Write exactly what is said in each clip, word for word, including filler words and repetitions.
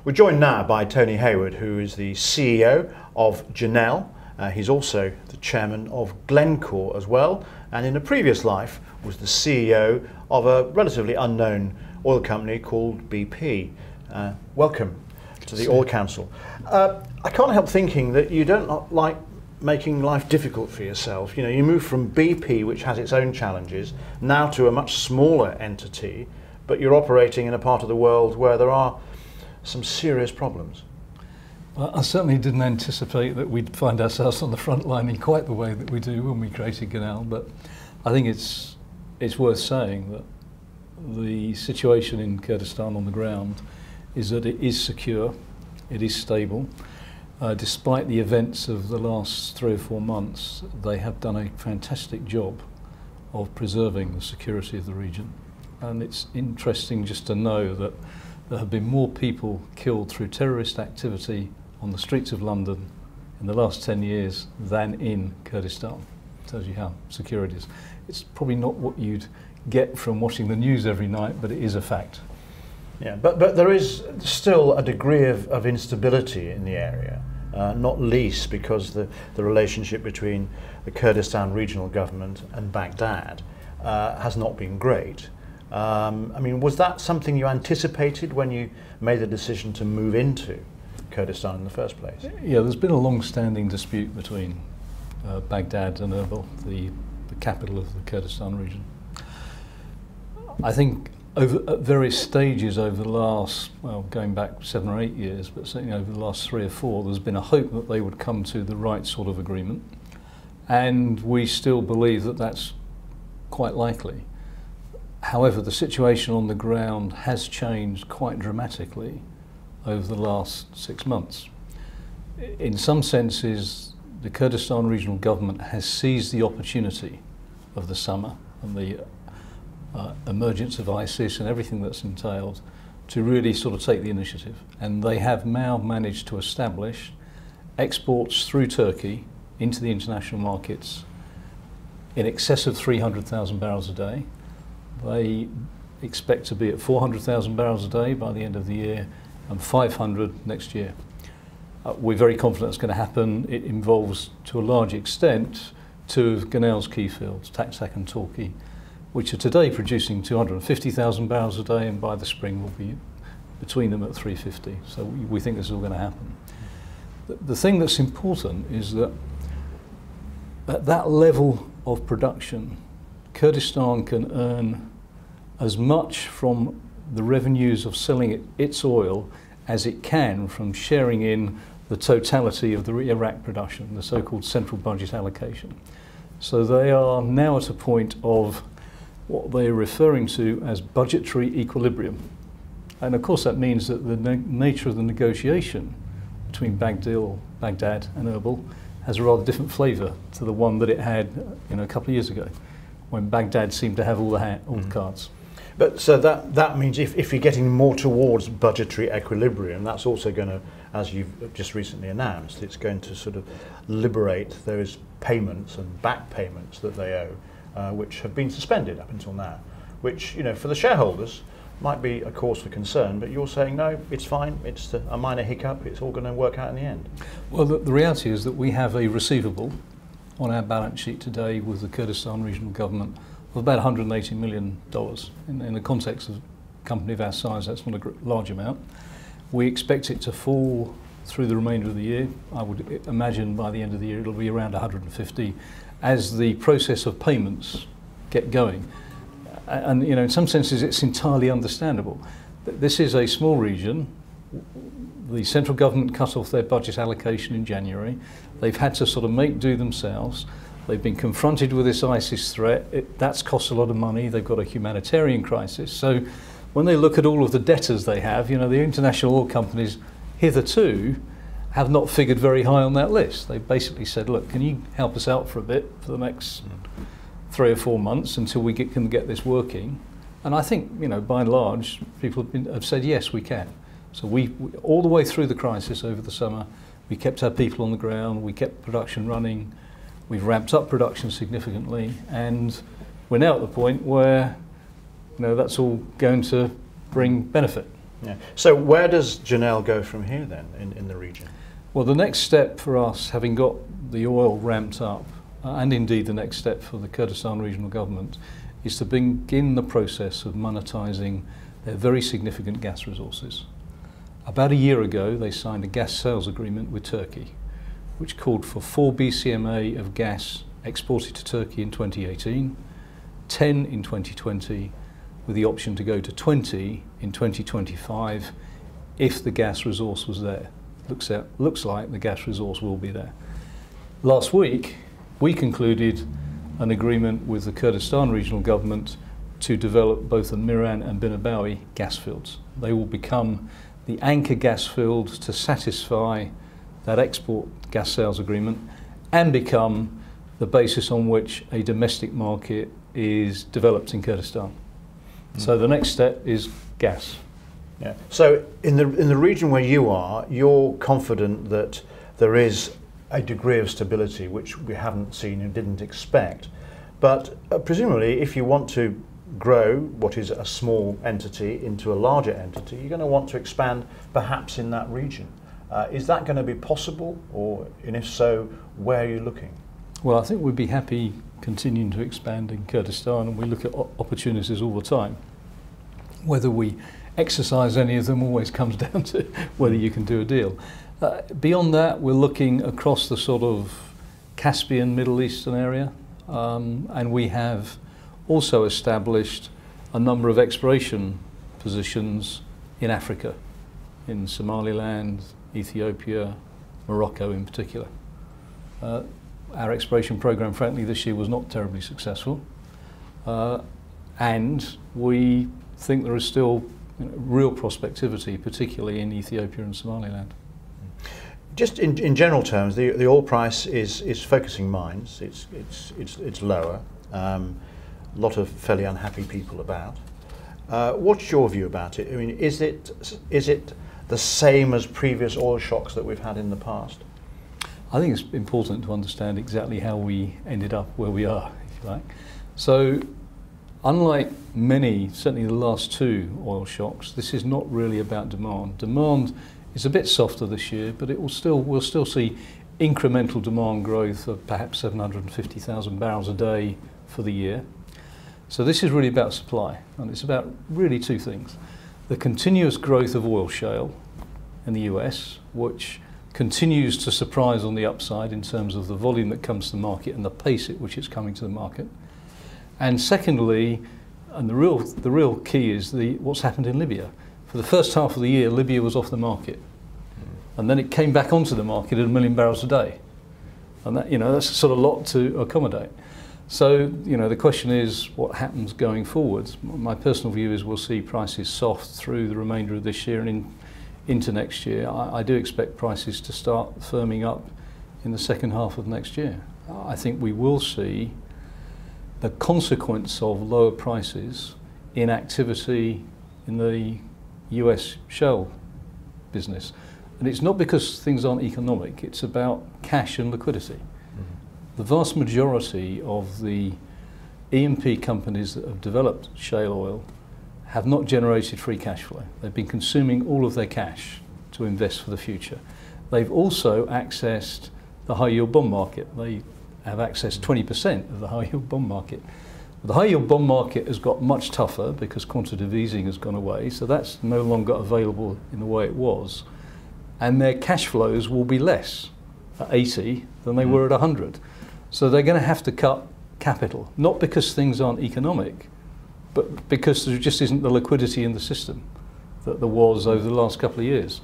We're joined now by Tony Hayward, who is the C E O of Genel. Uh, he's also the chairman of Glencore as well, and in a previous life was the C E O of a relatively unknown oil company called B P. Uh, welcome to the Oil Council. Uh, I can't help thinking that you don't like making life difficult for yourself. You know, you move from B P, which has its own challenges, now to a much smaller entity, but you're operating in a part of the world where there are some serious problems. Well, I certainly didn't anticipate that we'd find ourselves on the front line in quite the way that we do when we created Genel, but I think it's it's worth saying that the situation in Kurdistan on the ground is that it is secure, it is stable. Uh, despite the events of the last three or four months, they have done a fantastic job of preserving the security of the region. And it's interesting just to know that there have been more people killed through terrorist activity on the streets of London in the last ten years than in Kurdistan. It tells you how secure it is. It's probably not what you'd get from watching the news every night, but it is a fact. Yeah, but, but there is still a degree of, of instability in the area, uh, not least because the, the relationship between the Kurdistan regional government and Baghdad uh, has not been great. Um, I mean, was that something you anticipated when you made the decision to move into Kurdistan in the first place? Yeah, there's been a long-standing dispute between uh, Baghdad and Erbil, the, the capital of the Kurdistan region. I think over, at various stages over the last, well, going back seven or eight years, but certainly over the last three or four, there's been a hope that they would come to the right sort of agreement. And we still believe that that's quite likely. However, the situation on the ground has changed quite dramatically over the last six months. In some senses, the Kurdistan regional government has seized the opportunity of the summer and the uh, emergence of ISIS and everything that's entailed to really sort of take the initiative. And they have now managed to establish exports through Turkey into the international markets in excess of three hundred thousand barrels a day. They expect to be at four hundred thousand barrels a day by the end of the year and five hundred next year. Uh, we're very confident it's going to happen. It involves, to a large extent, two of Genel's key fields, Taktak and Torquay, which are today producing two hundred fifty thousand barrels a day, and by the spring will be between them at three hundred fifty. So we, we think this is all going to happen. The, the thing that's important is that at that level of production, Kurdistan can earn as much from the revenues of selling it, its oil as it can from sharing in the totality of the Iraq production, the so-called central budget allocation. So they are now at a point of what they're referring to as budgetary equilibrium. And of course that means that the nature of the negotiation between Baghdad, Baghdad and Erbil has a rather different flavour to the one that it had, you know, a couple of years ago, when Baghdad seemed to have all the, ha all mm. the cards. But so that, that means if, if you're getting more towards budgetary equilibrium, that's also going to, as you've just recently announced, it's going to sort of liberate those payments and back payments that they owe, uh, which have been suspended up until now, which, you know, for the shareholders might be a cause for concern, but you're saying, no, it's fine, it's a minor hiccup, it's all going to work out in the end. Well, the, the reality is that we have a receivable on our balance sheet today with the Kurdistan regional government of about one hundred eighty million dollars. In, in the context of a company of our size, that's not a large amount. We expect it to fall through the remainder of the year. I would imagine by the end of the year it'll be around one hundred fifty as the process of payments get going. And, you know, in some senses it's entirely understandable. This is a small region. The central government cut off their budget allocation in January. They've had to sort of make do themselves. They've been confronted with this ISIS threat. It, that's cost a lot of money. They've got a humanitarian crisis. So when they look at all of the debtors they have, you know, the international oil companies hitherto have not figured very high on that list. They've basically said, look, can you help us out for a bit for the next three or four months until we get, can get this working? And I think, you know, by and large, people have, been, have said, yes, we can. So we, we, all the way through the crisis over the summer, we kept our people on the ground, we kept production running, we've ramped up production significantly, and we're now at the point where, you know, that's all going to bring benefit. Yeah. So where does Genel go from here then in, in the region? Well, the next step for us, having got the oil ramped up, uh, and indeed the next step for the Kurdistan regional government, is to begin the process of monetising their very significant gas resources. About a year ago, they signed a gas sales agreement with Turkey, which called for four B C M A of gas exported to Turkey in twenty eighteen, ten in twenty twenty, with the option to go to twenty in twenty twenty-five if the gas resource was there. Looks, out, looks like the gas resource will be there. Last week, we concluded an agreement with the Kurdistan regional government to develop both the Miran and Binabawi gas fields. They will become the anchor gas fields to satisfy that export gas sales agreement and become the basis on which a domestic market is developed in Kurdistan. Mm. So the next step is gas. Yeah. So in the in the region where you are, you're confident that there is a degree of stability which we haven't seen and didn't expect. But uh, presumably, if you want to grow what is a small entity into a larger entity, you're going to want to expand perhaps in that region. Uh, is that going to be possible, or and if so, where are you looking? Well, I think we'd be happy continuing to expand in Kurdistan, and we look at opportunities all the time. Whether we exercise any of them always comes down to whether you can do a deal. Uh, beyond that, we're looking across the sort of Caspian, Middle Eastern area, um, and we have also established a number of exploration positions in Africa, in Somaliland, Ethiopia, Morocco in particular. Uh, our exploration program, frankly, this year was not terribly successful, uh, and we think there is still you know, real prospectivity, particularly in Ethiopia and Somaliland. Just in, in general terms, the, the oil price is, is focusing minds. It's, it's, it's, it's lower. Um, a lot of fairly unhappy people about. Uh, what's your view about it? I mean, is it, is it the same as previous oil shocks that we've had in the past? I think it's important to understand exactly how we ended up where we are, if you like. So, unlike many, certainly the last two oil shocks, this is not really about demand. Demand is a bit softer this year, but it will still, we'll still see incremental demand growth of perhaps seven hundred fifty thousand barrels a day for the year. So this is really about supply, and it's about really two things. The continuous growth of oil shale in the U S, which continues to surprise on the upside in terms of the volume that comes to the market and the pace at which it's coming to the market. And secondly, and the real, the real key is the, what's happened in Libya. For the first half of the year, Libya was off the market. And then it came back onto the market at a million barrels a day. And that, you know, that's a sort of lot to accommodate. So, you know, the question is what happens going forwards. My personal view is we'll see prices soft through the remainder of this year and in, into next year. I, I do expect prices to start firming up in the second half of next year. I think we will see the consequence of lower prices in activity in the U S shale business. And it's not because things aren't economic, it's about cash and liquidity. Mm-hmm. The vast majority of the E and P companies that have developed shale oil have not generated free cash flow. They've been consuming all of their cash to invest for the future. They've also accessed the high yield bond market. They have accessed twenty percent of the high yield bond market. The high yield bond market has got much tougher because quantitative easing has gone away, so that's no longer available in the way it was. And their cash flows will be less at eighty than they mm. were at one hundred. So they're going to have to cut capital, not because things aren't economic, but because there just isn't the liquidity in the system that there was over the last couple of years.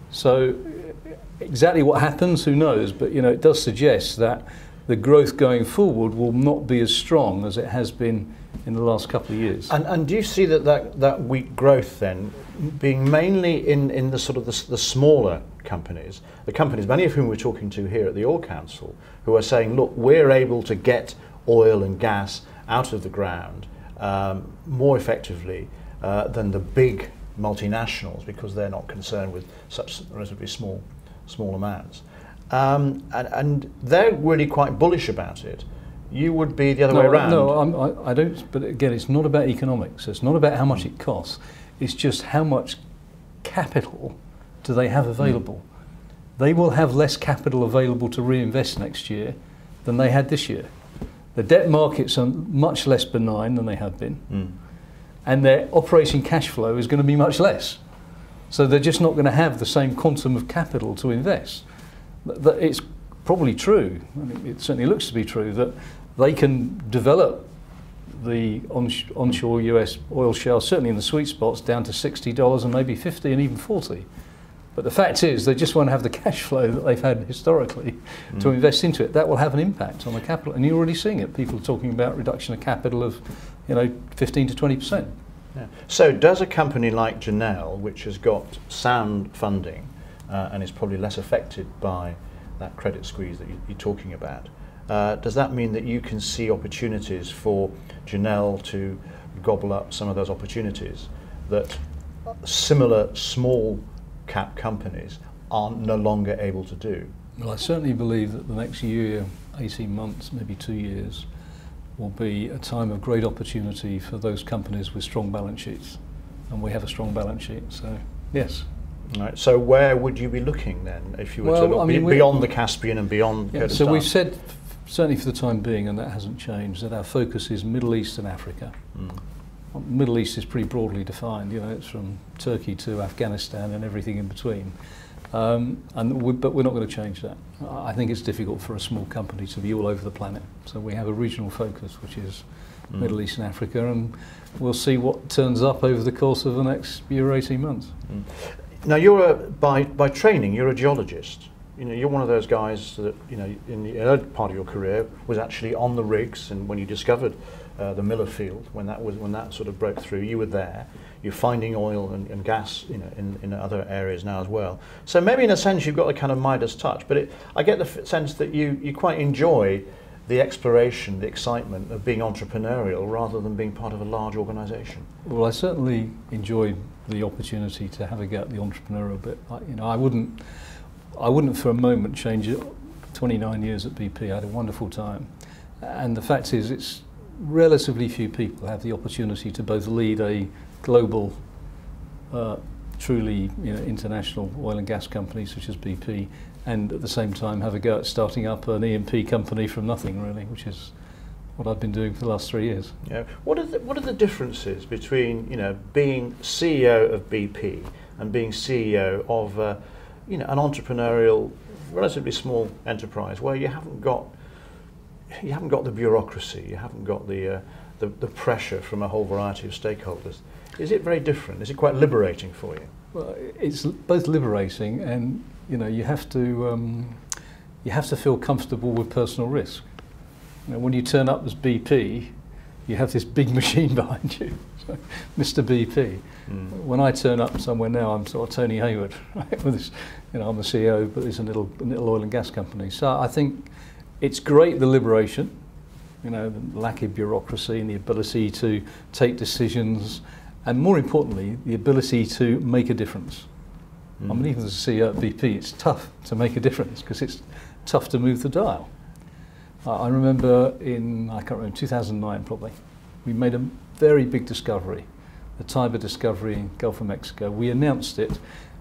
So exactly what happens, who knows, but you know, it does suggest that the growth going forward will not be as strong as it has been in the last couple of years. And, and do you see that, that that weak growth then being mainly in, in the sort of the, the smaller companies, the companies, many of whom we're talking to here at the Oil Council, who are saying, look, we're able to get oil and gas out of the ground um, more effectively uh, than the big multinationals because they're not concerned with such relatively small, small amounts. Um, and, and they're really quite bullish about it. You would be the other no, way around. No, I'm, I, I don't. But again, it's not about economics. It's not about how much it costs. It's just how much capital do they have available? Mm. They will have less capital available to reinvest next year than they had this year. The debt markets are much less benign than they have been, mm. and their operating cash flow is going to be much less. So they're just not going to have the same quantum of capital to invest. It's probably true, I mean, it certainly looks to be true, that they can develop the onshore U S oil shale, certainly in the sweet spots, down to sixty dollars and maybe fifty and even forty. But the fact is, they just won't have the cash flow that they've had historically mm. to invest into it. That will have an impact on the capital, and you're already seeing it. People are talking about reduction of capital of, you know, fifteen to twenty percent. Yeah. So does a company like Genel, which has got sound funding uh, and is probably less affected by that credit squeeze that you, you're talking about, uh, does that mean that you can see opportunities for Genel to gobble up some of those opportunities that similar small cap companies are no longer able to do? Well, I certainly believe that the next year, eighteen months, maybe two years, will be a time of great opportunity for those companies with strong balance sheets. And we have a strong balance sheet, so yes. All right, so where would you be looking then if you were well, to look I mean, be, beyond the Caspian and beyond yeah, Kurdistan? So we've said, certainly for the time being, and that hasn't changed, that our focus is Middle East and Africa. Mm. Middle East is pretty broadly defined, you know, it's from Turkey to Afghanistan and everything in between. Um, and we, but we're not going to change that. I think it's difficult for a small company to be all over the planet. So we have a regional focus, which is mm. Middle East and Africa, and we'll see what turns up over the course of the next year or eighteen months. Mm. Now, you're a, by by training, you're a geologist. You know, you're one of those guys that, you know, in the early part of your career was actually on the rigs, and when you discovered uh, the Miller field, when that was when that sort of broke through, you were there. You're finding oil and, and gas, you know, in, in other areas now as well. So maybe in a sense you've got a kind of Midas touch, but it, I get the f sense that you you quite enjoy the exploration, the excitement of being entrepreneurial rather than being part of a large organisation. Well, I certainly enjoy the opportunity to have a go at the entrepreneurial bit. I, you know, I wouldn't, I wouldn't for a moment change it. twenty-nine years at B P, I had a wonderful time, and the fact is, it's relatively few people have the opportunity to both lead a global, uh, truly, you know, international oil and gas company such as B P, and at the same time have a go at starting up an E and P company from nothing, really, which is what I've been doing for the last three years. Yeah. What are the, what are the differences between, you know, being C E O of B P and being C E O of, uh, you know, an entrepreneurial, relatively small enterprise where you haven't got, you haven't got the bureaucracy, you haven't got the, uh, the the pressure from a whole variety of stakeholders? Is it very different? Is it quite liberating for you? Well, it's both liberating, and you know, you have to um, you have to feel comfortable with personal risk. You know, when you turn up as B P, you have this big machine behind you, so, Mister B P. Mm. When I turn up somewhere now, I'm sort of Tony Hayward, right? With this, you know, I'm the C E O, but it's a little a little oil and gas company. So I think it's great, the liberation, you know, the lack of bureaucracy and the ability to take decisions. And more importantly, the ability to make a difference. Mm. I mean, even as a C E O at B P, it's tough to make a difference because it's tough to move the dial. Uh, I remember in, I can't remember, two thousand nine probably, we made a very big discovery, the Tiber discovery in Gulf of Mexico. We announced it,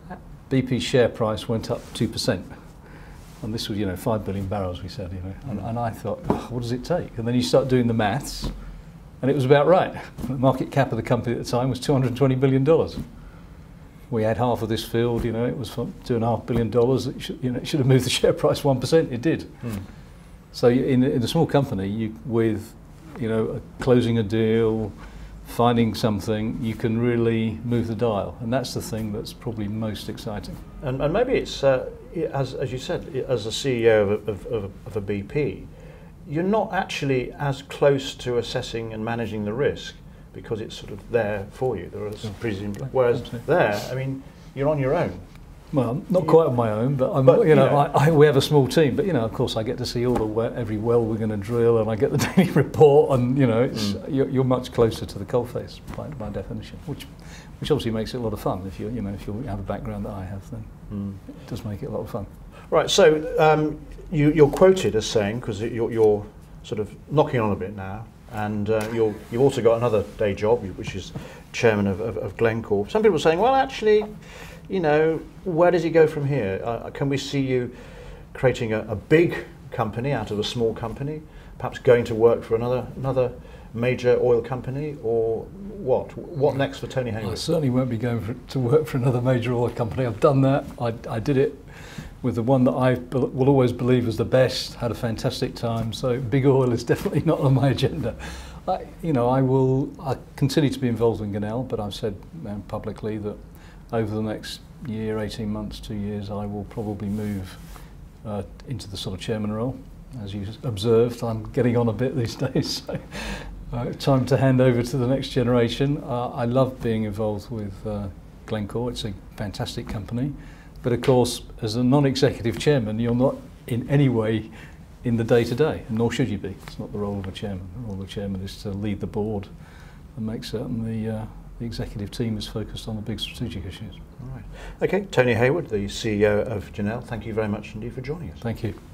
B P's share price went up two percent. And this was, you know, five billion barrels, we said, you know. And, and I thought, oh, what does it take? And then you start doing the maths, and it was about right. The market cap of the company at the time was two hundred twenty billion dollars. We had half of this field, you know, it was for two and a half billion dollars. It should, you know, it should have moved the share price one percent. It did. Mm. So in, in a small company, you, with, you know, closing a deal, finding something, you can really move the dial, and that's the thing that's probably most exciting. And, and maybe it's, uh, as as you said, as a C E O of, of, of, of a B P. You're not actually as close to assessing and managing the risk because it's sort of there for you. There are yeah. presumably, whereas there, I mean, you're on your own. Well, not quite on my own, but, I'm, but you know, you know I, I, we have a small team. But you know, of course, I get to see all the we every well we're going to drill, and I get the daily report, and you know, it's mm. you're, you're much closer to the coalface by, by definition, which which obviously makes it a lot of fun. If you you know if you have a background that I have, then mm. it does make it a lot of fun. Right. So um, you, you're quoted as saying, because you're, you're sort of knocking on a bit now, and uh, you're, you've also got another day job, which is chairman of, of, of Glencore. Some people are saying, well, actually, you know, where does he go from here? Uh, can we see you creating a, a big company out of a small company, perhaps going to work for another another major oil company, or what? What next for Tony Hayward? I certainly won't be going for, to work for another major oil company. I've done that. I, I did it with the one that I be, will always believe was the best, had a fantastic time, so big oil is definitely not on my agenda. I, you know, I will I continue to be involved in Genel, but I've said um, publicly that over the next year, eighteen months, two years, I will probably move uh, into the sort of chairman role. As you observed, I'm getting on a bit these days, so uh, time to hand over to the next generation. Uh, I love being involved with uh, Glencore. It's a fantastic company. But of course, as a non-executive chairman, you're not in any way in the day-to-day, nor should you be. It's not the role of a chairman. The role of a chairman is to lead the board and make certain the, uh, the executive team is focused on the big strategic issues. All right. Okay, Tony Hayward, the C E O of Genel, thank you very much indeed for joining us. Thank you.